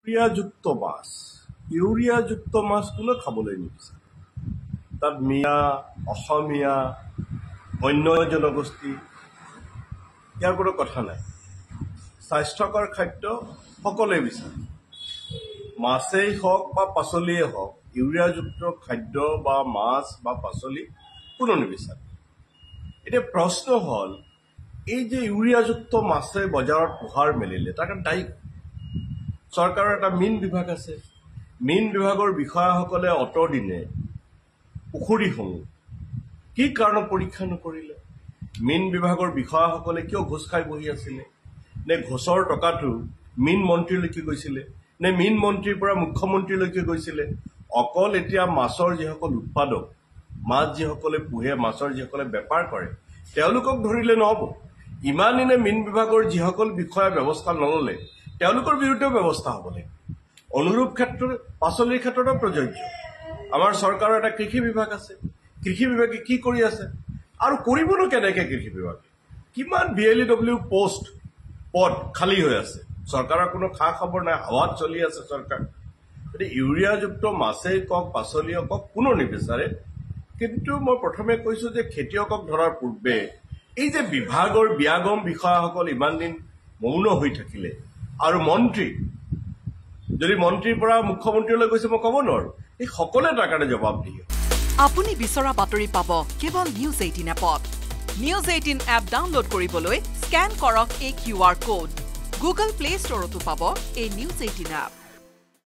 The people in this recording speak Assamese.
ইউৰিয়াযুক্ত মাছ ইউৰিয়াযুক্ত মাছ কোনো খাবলৈ নিবিচাৰে। তাত মিয়া, অসমীয়া, অন্য জনগোষ্ঠী ইয়াৰ কোনো কথা নাই। স্বাস্থ্যকৰ খাদ্য সকলোৱে বিচাৰে। মাছেই হওক বা পাচলিয়েই হওক, ইউৰিয়াযুক্ত খাদ্য বা মাছ বা পাচলি কোনো নিবিচাৰে। এতিয়া প্ৰশ্ন হ'ল, এই যে ইউৰিয়াযুক্ত মাছে বজাৰত পোহাৰ মেলিলে তাৰ কাৰণে দায়ী চৰকাৰৰ এটা মীন বিভাগ আছে। মীন বিভাগৰ বিষয়াসকলে অতদিনে পুখুৰীসমূহ কি কাৰণত পৰীক্ষা নকৰিলে? মীন বিভাগৰ বিষয়াসকলে কিয় ঘোচ খাই বহি আছিলে? নে ঘোচৰ টকাটো মীন মন্ত্ৰীলৈকে গৈছিলে? নে মীন মন্ত্ৰীৰ পৰা মুখ্যমন্ত্ৰীলৈকে গৈছিলে? অকল এতিয়া মাছৰ যিসকল উৎপাদক, মাছ যিসকলে পোহে, মাছৰ যিসকলে বেপাৰ কৰে, তেওঁলোকক ধৰিলে নহ'ব। ইমান দিনে মীন বিভাগৰ যিসকল বিষয়া ব্যৱস্থা নল'লে তেওঁলোকৰ বিৰুদ্ধেও ব্যৱস্থা হ'ব লাগিব। অনুৰূপ ক্ষেত্ৰত পাচলিৰ ক্ষেত্ৰতো প্ৰযোজ্য। আমাৰ চৰকাৰৰ এটা কৃষি বিভাগ আছে। কৃষি বিভাগে কি কৰি আছে আৰু কৰিবনো কেনেকৈ? কৃষি বিভাগে কিমান BLEW পদ খালী হৈ আছে, চৰকাৰৰ কোনো খা খবৰ নাই, হাৱাত চলি আছে চৰকাৰ। গতিকে ইউৰিয়াযুক্ত মাছেই কওক, পাচলিয়ে কওক, কোনো নিবিচাৰে। কিন্তু মই প্ৰথমে কৈছোঁ যে খেতিয়কক ধৰাৰ পূৰ্বে এই যে বিভাগৰ ব্যাগম বিষয়াসকল ইমান দিন মৌন হৈ থাকিলে, আৰু মন্ত্ৰী যদি মন্ত্ৰীৰ পৰা মুখ্যমন্ত্ৰীলৈ গৈছে মই ক'ব নোৱাৰো, এই সকলোৱে তাৰ কাৰণে জবাবদিহি। আপুনি বিচৰা বাতৰি পাব কেৱল নিউজ 18 এপত। নিউজ 18 এপ ডাউনলোড কৰিবলৈ স্কেন কৰক এই QR কোড। গুগল প্লে ষ্টৰতো পাব এই নিউজ 18 এপ।